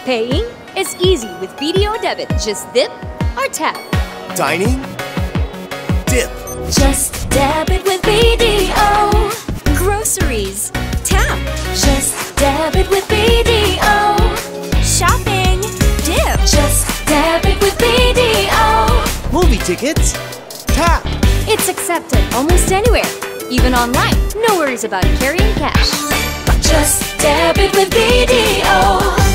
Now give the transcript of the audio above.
Paying is easy with BDO debit. Just dip or tap. Dining? Dip. Just debit with BDO. Groceries? Tap. Just debit with BDO. Shopping? Dip. Just debit with BDO. Movie tickets? Tap. It's accepted almost anywhere, even online. No worries about carrying cash. Just debit with BDO.